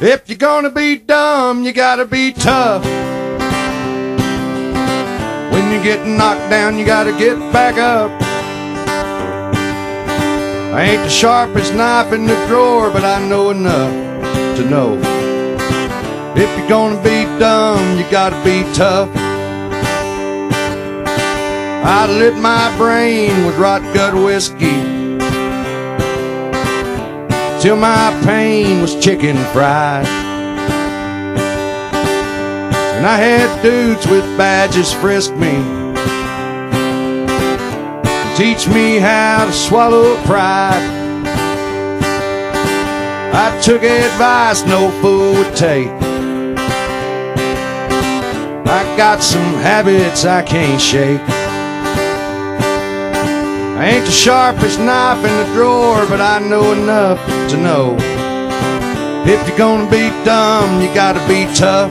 If you're gonna be dumb, you gotta be tough. When you get knocked down, you gotta get back up. I ain't the sharpest knife in the drawer, but I know enough to know. If you're gonna be dumb, you gotta be tough. I lit my brain with rot gut whiskey till my pain was chicken fried. And I had dudes with badges frisk me, teach me how to swallow pride. I took advice no fool would take. I got some habits I can't shake. I ain't the sharpest knife in the drawer, but I know enough to know. If you're gonna be dumb, you gotta be tough.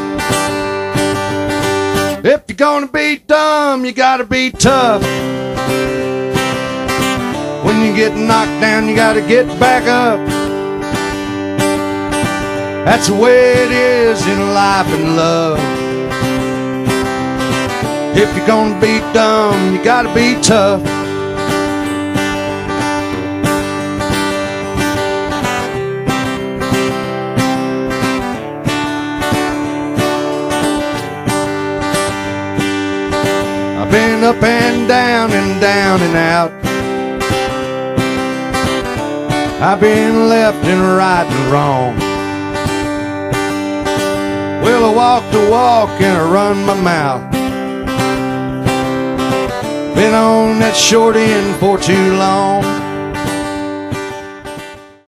If you're gonna be dumb, you gotta be tough. When you get knocked down, you gotta get back up. That's the way it is in life and love. If you're gonna be dumb, you gotta be tough. I've been up and down and down and out. I've been left and right and wrong. Well, I walk the walk and I run my mouth. Been on that short end for too long.